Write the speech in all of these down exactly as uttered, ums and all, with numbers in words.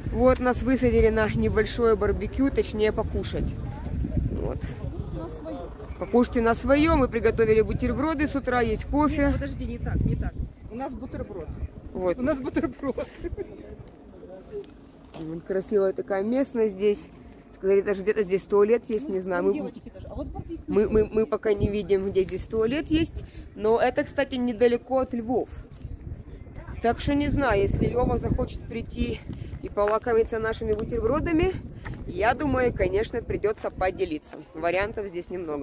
Вот нас высадили на небольшое барбекю, точнее покушать. Вот. Покушайте на своем. Мы приготовили бутерброды с утра, есть кофе. Нет, подожди, не так, не так. У нас бутерброд. Вот. У нас бутерброд. Вот красивая такая местность здесь. Сказали, даже где-то здесь туалет есть, Ну, не знаю. там Мы, девочки даже. А вот барбекю мы, мы, делают. мы пока не видим, где здесь туалет есть. Но это, кстати, недалеко от Львов. Так что не знаю, если Лёва захочет прийти и полакомиться нашими бутербродами, я думаю, конечно, придется поделиться. Вариантов здесь немного.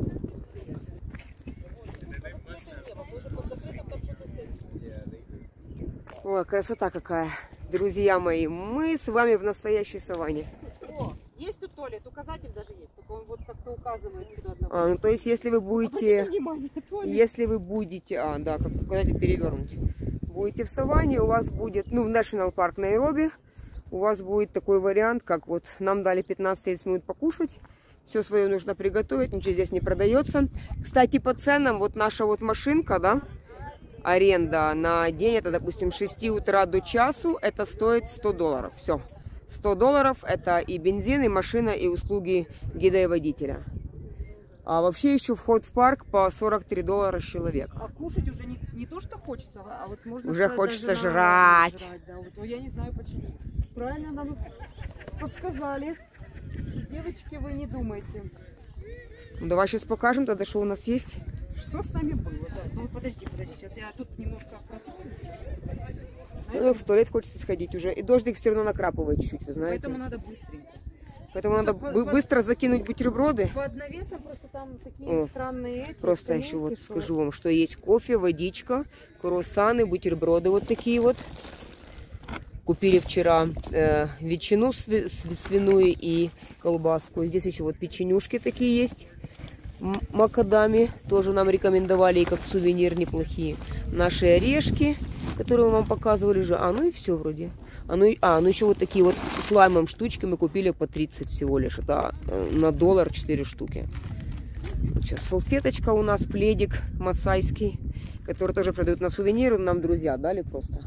Ой, красота какая. Друзья мои, мы с вами в настоящей саванне. О, есть тут туалет, указатель даже есть. Только он вот как-то указывает куда-то. А, ну, то есть, если вы будете... Обратите внимание, туалет. Если вы будете... А, да, как указатель перевернуть. Будете в саванне, у вас будет... Ну, в National Park Найроби у вас будет такой вариант, как вот нам дали пятнадцать-тридцать минут покушать. Все свое нужно приготовить, ничего здесь не продается. Кстати, по ценам, вот наша вот машинка, да, аренда на день, это, допустим, с шести утра до часу, это стоит сто долларов. Все. сто долларов это и бензин, и машина, и услуги гида и водителя. А вообще еще вход в парк по сорок три доллара с человека. А кушать уже не, не то, что хочется, а вот можно Уже сказать, хочется даже жрать. жрать, да. Вот, я не знаю почему. Правильно нам подсказали. Девочки, вы не думайте. Ну, давай сейчас покажем тогда, что у нас есть. Что с нами было? Да. Ну подожди, подожди, сейчас я тут немножко протру. Ну, в туалет хочется сходить уже. И дождик все равно накрапывает чуть-чуть, вы знаете. Поэтому надо быстренько. Поэтому надо По- бы- по- быстро закинуть бутерброды. Под навесом просто там такие О, странные эти. Просто еще вот скажу вам, что есть кофе, водичка, круассаны, бутерброды вот такие вот. Купили вчера э, ветчину сви- сви- свиную и колбаску. Здесь еще вот печенюшки такие есть. М- Макадами тоже нам рекомендовали, и как сувенир неплохие. Наши орешки, которые мы вам показывали уже. А, ну и все вроде. А ну, и- а, ну еще вот такие вот с лаймом штучки мы купили по тридцать всего лишь. Это э, на доллар четыре штуки. Вот сейчас салфеточка у нас, пледик масайский, который тоже продают на сувениры. Нам друзья дали просто.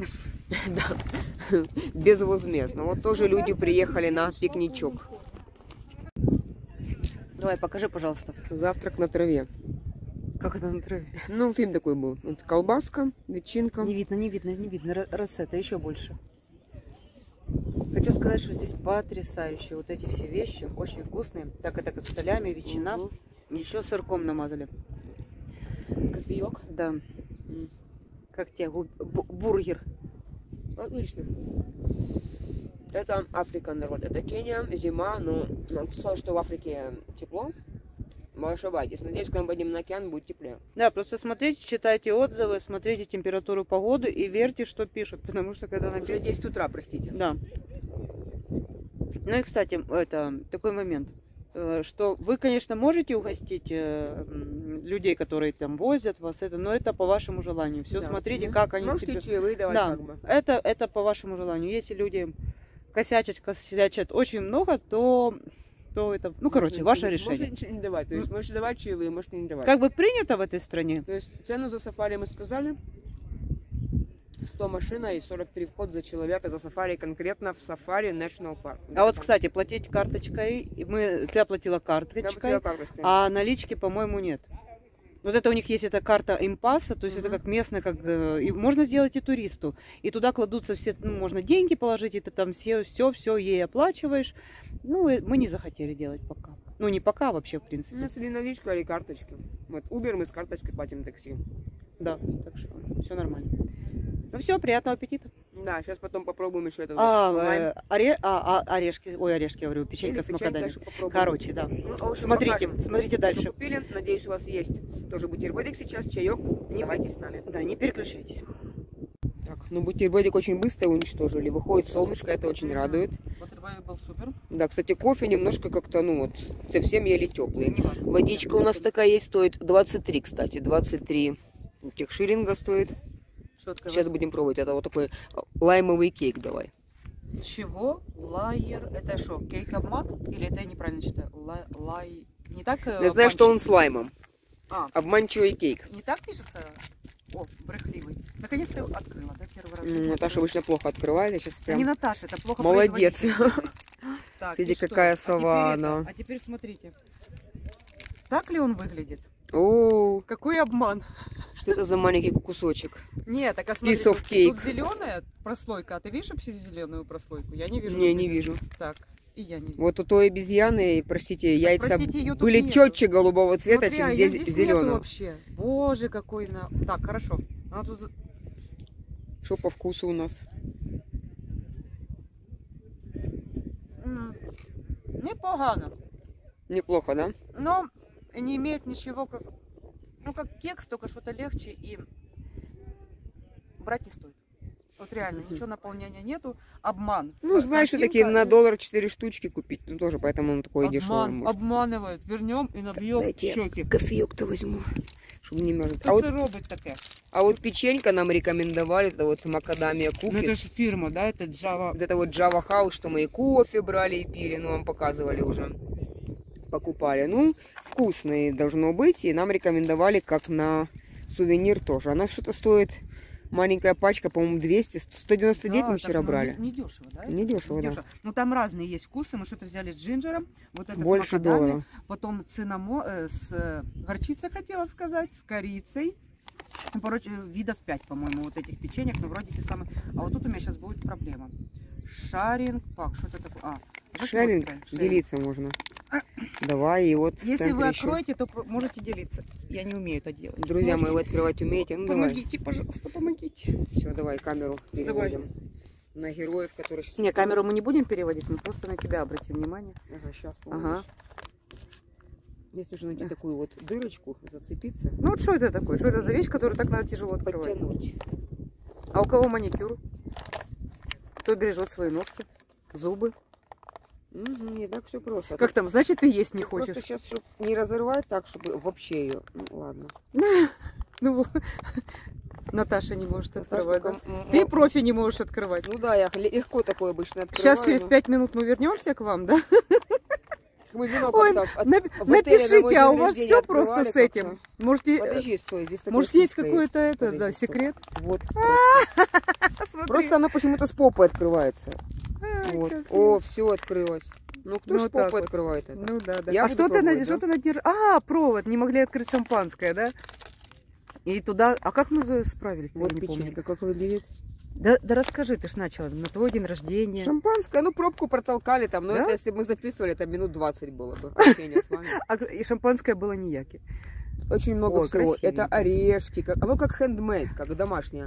Да. Безвозмездно. Вот тоже люди приехали на пикничок. Давай, покажи, пожалуйста. Завтрак на траве. Как это на траве? Ну, фильм такой был. Вот колбаска, ветчинка. Не видно, не видно, не видно. Рассета еще больше. Хочу сказать, что здесь потрясающие вот эти все вещи. Очень вкусные. Так это как солями, ветчина. Угу. Еще сырком намазали. Кофеек. Да. М. Как тебе? Бу- бу- Бургер. Отлично. Это Африка, народ. Это Кения, зима. Но нам сказали, что в Африке тепло. Вы ошибаетесь. Надеюсь, когда мы пойдем на океан, будет теплее. Да, просто смотрите, читайте отзывы, смотрите температуру погоды и верьте, что пишут. Потому что когда Уже напишут... десять утра, простите. Да. Ну и, кстати, это такой момент, э, что вы, конечно, можете угостить э, м, людей, которые там возят вас, это, но это по вашему желанию. Все Да. смотрите, Мгм. как они Можете себе... чаевые давать, Да, как бы. это, это по вашему желанию. Если люди косячат, косячат очень много, то, то это, ну, короче, ваше Можно решение. ничего не давать. То есть можете давать чаевые, можете не давать. Как бы принято в этой стране. То есть цену за сафари мы сказали. сто машина и сорок три вход за человека за сафари, конкретно в сафари National Park. А вот, кстати, платить карточкой, и мы, ты оплатила Я карточкой, потеряла карточкой. а налички, по-моему, нет. Вот это у них есть эта карта импаса, то есть Мгм. это как местная, как э, и можно сделать и туристу. И туда кладутся все, ну, можно деньги положить, и ты там все, все, все ей оплачиваешь. Ну, и мы не захотели делать пока. Ну, не пока, а вообще, в У принципе. нас или наличка, или карточки. Вот Uber мы с карточкой платим такси. Да, так что все нормально. Ну все, приятного аппетита. Да, сейчас потом попробуем еще это. А, лайм. э, оре- а, а, орешки, ой, орешки, я говорю, печенька Или с печенька макадамией. еще попробуем. Короче, да. Ну, в общем, Смотрите, покажем, смотрите что дальше. купили. Надеюсь, у вас есть тоже бутербродик сейчас, чаек. Оставайтесь с нами. Да, не переключайтесь. Так, ну бутербродик очень быстро уничтожили. Выходит солнышко, это очень радует. Бутерброд был супер. Да, кстати, кофе немножко как-то, ну вот, совсем еле теплый. Водичка у нас такая есть, стоит двадцать три, кстати, двадцать три тех шиллинга стоит. Сейчас будем пробовать. Это вот такой лаймовый кейк, давай. Чего? Лайер. Это что, кейк обман? Или это я неправильно читаю? Лай... лай... Не так? э, Я знаю, что он обманщик? с лаймом. А, Обманчивый кейк. не так пишется? О, брехливый. Наконец-то открыла, да, первый раз. Ну, Наташа обычно плохо открывает, я сейчас А прям... не Наташа, это плохо. Молодец. Так, Смотрите, и что? какая А теперь сова это, она. А теперь смотрите. Так ли он выглядит? О, Какой обман. что это за маленький кусочек? Нет, так а смотри, Piece of тут, cake. тут зеленая прослойка. А ты видишь вообще зеленую прослойку? Я не вижу. Не, например. не вижу. Так, и я не вижу. Вот у той обезьяны, простите, яйца простите, её тут были нету. четче голубого цвета, Смотри, чем а её здесь, здесь нету зеленого. вообще. Боже, какой на... Так, хорошо. Она тут... Что по вкусу у нас? М, непогано. Неплохо, да? Но не имеет ничего как... Ну, как кекс, только что-то легче и брать не стоит. Вот реально, Мгм. ничего наполнения нету. Обман. Ну, знаешь, что такие на доллар четыре штучки купить, ну тоже, поэтому он такой дешевый. Обман, обманывают. Вернем и набьем Дайте щеки. кофеек-то возьму, чтобы не мерзнуть. А А вот, робот такая. а вот печенька нам рекомендовали, это вот макадамия Ну, это кукис. же фирма, да? Это Java. Вот это вот Java House, что мы и кофе брали, и пили, ну, вам показывали уже. Покупали. Ну, вкусные должно быть, и нам рекомендовали как на сувенир тоже. Она что-то стоит, маленькая пачка, по-моему, двести, сто девяносто девять мы вчера брали. Не, дешево, да? Не дешево, да. Ну, там разные есть вкусы. Мы что-то взяли с джинджером. Вот это Больше с макадами, доллара. потом цинамон, э, с э, горчицей, хотела сказать, с корицей. Ну, короче, видов пять, по-моему, вот этих печенек, но вроде те самые. А вот тут у меня сейчас будет проблема. Шаринг пак, что это такое? А, вот Шеринг, вот, шеринг. делиться можно. Давай, и вот в Если центре вы еще. откроете, то про- можете делиться. Я не умею это делать. Друзья Можете? мои, вы открывать умеете? Ну, давай. Помогите, пожалуйста, помогите. Все, давай камеру переводим на героев, которые сейчас... Не, камеру мы не будем переводить, мы просто на тебя обратим внимание. Ага, сейчас Ага. Здесь нужно найти такую вот дырочку, зацепиться. Ну вот что это такое? Что это за вещь, которую так надо тяжело открывать? Подтянуть. А у кого маникюр? Кто бережет свои ногти, зубы? Угу, не так все просто. Как там, значит, ты есть не Ты хочешь? Просто сейчас, чтобы не разорвать так, чтобы вообще ее... Ну, ладно. Ну, вот. Наташа не может открывать. Наташка, Да? м- Ты м- профи не можешь открывать. Ну да, я хле- легко такое обычно открываю. Сейчас через но пять минут мы вернемся к вам, да? мы вино Ой, как-то от- нап- в отеле на мой напишите, а день у вас рождения все просто открывали с этим. как-то. Можете, Подожди, стой, здесь такая может, есть штучка какой-то это, Подожди, да, стой. секрет? Вот. Смотри. Просто она почему-то с попы открывается. Ай, Вот. как О, все открылось. Ну кто Ну, ж с так попы вот. открывает это? Ну да, да. Я А буду что ты, на- пробовать, что да? ты надержишь? А, провод, не могли открыть шампанское, да? И туда, а как мы справились? Вот я не помню. печенька, как выглядит. Да, да расскажи, ты ж начала, на твой день рождения. Шампанское, ну пробку протолкали там, но Да? это если бы мы записывали, это минут двадцать было бы общения с вами. А, и шампанское было нияки. Очень много Ой, всего. красивенько. Это орешки, как, оно как хендмейд, как домашнее.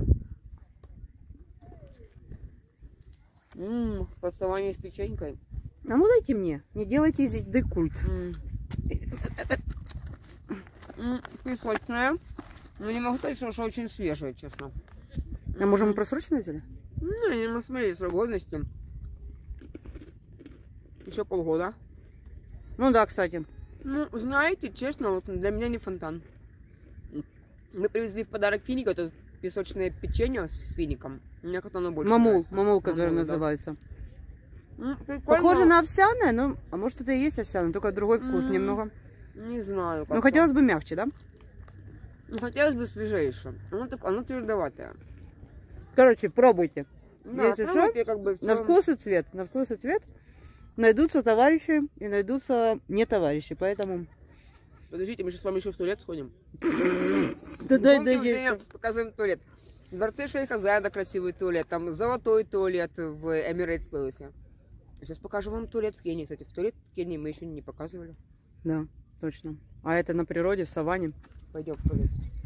Ммм, подставание с печенькой. А ну дайте мне, не делайте из еды культ. Ммм. М, Кислотная. Но не могу сказать, что, что очень свежая, честно. А может мы просроченно взяли? Ну, не могу смотреть срок годности. Еще полгода. Ну да, кстати. Ну, знаете, честно, вот для меня не фонтан. Мы привезли в подарок финика, это песочное печенье с, с фиником. Мне как-то оно больше Мамул, нравится. мамул, который Мамул, да. называется. М, прикольно. Похоже на овсяное, но, а может это и есть овсяное, только другой вкус М, немного. Не знаю. Ну как-то. хотелось бы мягче, да? Ну, хотелось бы свежейшее. Оно, так, оно твердоватое. Короче, пробуйте. Да, Если пробуйте, как бы На всё. вкус и цвет. На вкус и цвет найдутся товарищи и найдутся не товарищи, поэтому... Подождите, мы сейчас с вами еще в туалет сходим. Да дай, Помните, дай, мы сегодня показываем туалет. В дворце Шейха Зайда красивый туалет, там золотой туалет в Emirates Palace. Сейчас покажу вам туалет в Кении. Кстати, в туалет в Кении мы еще не показывали. Да, точно. А это на природе, в саванне. Пойдем в туалет сейчас.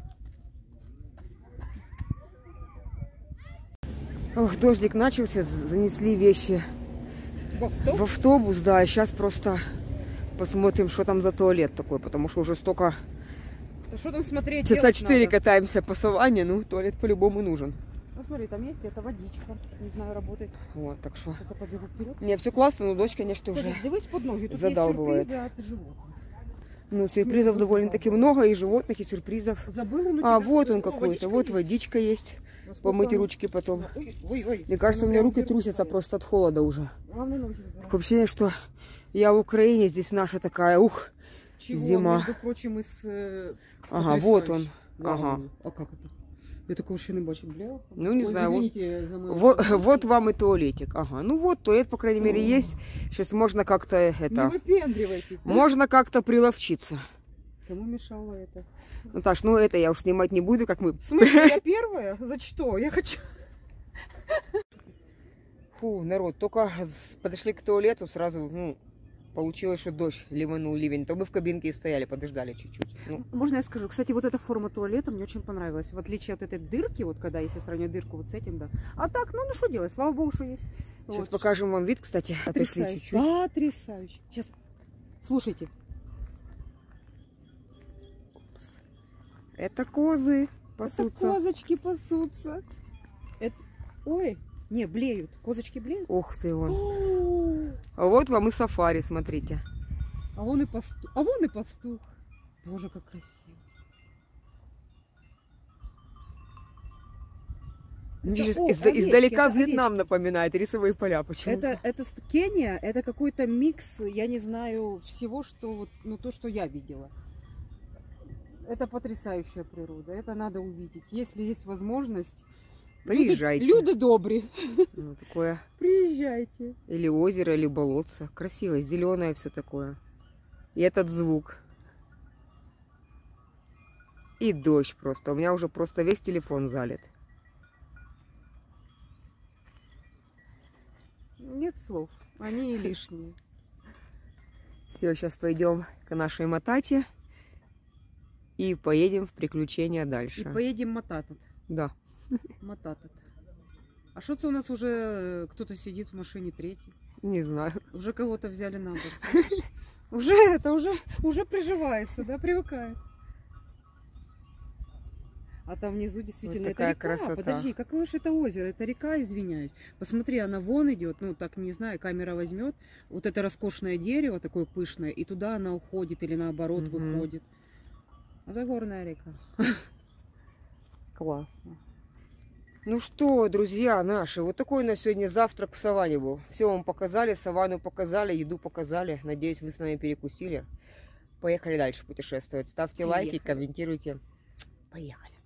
Ох, дождик начался, занесли вещи в автобус, да, и сейчас просто посмотрим, что там за туалет такой, потому что уже столько, Да что там смотреть? часа делать четыре надо? катаемся по саванне, ну, туалет по-любому нужен. Ну смотри, там есть это водичка. Не знаю, работает. Вот, так что... Сейчас я побегу вперед. Не, все классно, но дочь, конечно, уже... Дивись под ноги, тут задалбывает. есть сюрпризы от животных. Ну, сюрпризов довольно-таки много, и животных, и сюрпризов. Забыла, ну А, тебя вот с- он О, какой-то, водичка вот есть. водичка есть. Насколько Помыть она- ручки потом. Ой, ой, ой. Мне кажется, у меня руки трусятся просто от холода уже. Главное, ноги забирай. Такое ощущение, что я в Украине, здесь наша такая, ух, Чего? зима. Между прочим, из... э, Ага, вот потрясающе. он. Да, Ага. А как это? Я такого вообще не бачу, бля. Ну, не Ой, знаю. извините за мою... Вот, вот вам и туалетик. Ага, ну вот, туалет, по крайней мере, есть. Сейчас можно как-то Не это... выпендривайтесь, да? Можно как-то приловчиться. Кому мешало это? Наташ, ну это я уж снимать не буду, как мы... В смысле, я первая? За что? Я хочу... Фу, народ, только с- подошли к туалету, сразу, ну, получилось, что дождь ливанул, ливень. То мы в кабинке и стояли, подождали чуть-чуть. Ну, Можно я скажу? Кстати, вот эта форма туалета мне очень понравилась. В отличие от этой дырки, вот когда, если сравнивать дырку вот с этим, да. А так, ну, ну что делать? Слава богу, что есть. сейчас Вот. покажем вам вид, кстати, отошли Потрясающе. чуть-чуть. Потрясающе. Сейчас. Слушайте. Это козы Это пасутся. козочки пасутся. Это... Ой, не, блеют. Козочки блеют? Ух ты, вон. О, А вот вам и сафари, смотрите. а вон и пастух. А вон и пастух. Боже, как красиво. Видишь, о, изда- овечки, издалека это Вьетнам овечки. напоминает, рисовые поля почему-то. Это, это с- Кения, это какой-то микс, я не знаю, всего, что вот, ну, то, что я видела. Это потрясающая природа, это надо увидеть. Если есть возможность, Приезжайте. Люди, люди добрые, Ну, такое. приезжайте. Или озеро, или болотце. Красиво, зеленое все такое. И этот звук. И дождь просто. У меня уже просто весь телефон залит. Нет слов, они и лишние. Все, сейчас пойдем к нашей Матате. И поедем в приключения дальше. И поедем мотатат. Да. Мотатат. А что это у нас уже кто-то сидит в машине третий? Не знаю. Уже кого-то взяли на борт. слышишь? Уже это, уже, уже приживается, да, привыкает. А там внизу действительно Вот это такая река. красота. Подожди, какое же это озеро? Это река, извиняюсь. Посмотри, она вон идет, ну так не знаю, камера возьмет. Вот это роскошное дерево, такое пышное, и туда она уходит или наоборот Мгм. выходит. Это горная река. Классно. Ну что, друзья наши, вот такой у нас сегодня завтрак в саванне был. Все вам показали, саванну показали, еду показали. Надеюсь, вы с нами перекусили. Поехали дальше путешествовать. Ставьте лайки, Поехали. комментируйте. Поехали.